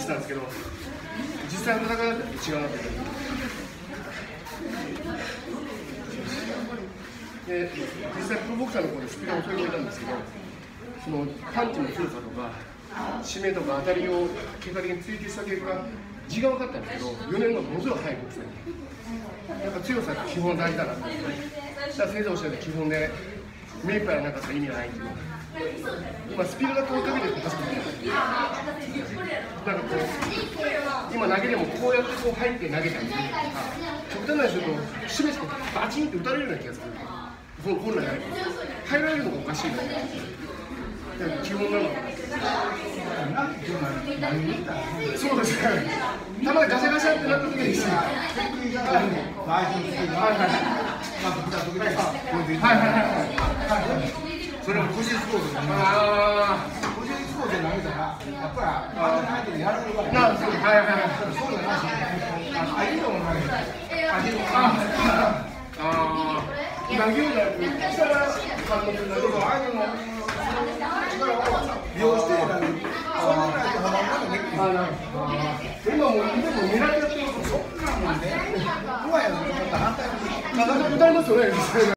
たんですけど、実際の戦いだと違うなってで、実際プロボクサーの方でスピードを遅い子いたんですけど、そのパンチの強さとか締めとか当たりを結果的に追求した結果、時間分かったんですけど、4年後ものすごい速いボクサーにやっぱ強さって基本大事だなって思って、だから先生おっしゃる基本で目いっぱいはなかったら意味がないんですけど、今スピードが追いかけてると確かになんかこう今投げでもこうやってこう入って投げたりするとか、極端な話すると締めてバチンって打たれるような気がする。本来入られるのがおかしいので、基本なのかな。そうですね。たまにガシャガシャってなった時にですね。 それも個人スポーツで、個人スポーツで投げたら、やっぱり相手にやられるから。 なるほど。 そうじゃないし、相手も投げ投げるなら、下から反応するなら、 相手の力を利用して投げる。そういうのが今もう狙ってやってること、 そんなもんね。今やると反対に。 歌いますよね。